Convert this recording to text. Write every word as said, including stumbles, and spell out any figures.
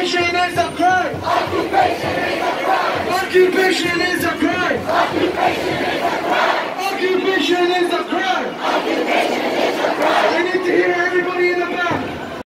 Occupation is a crime! Occupation is a crime! Occupation is a crime! Occupation is a crime! Occupation is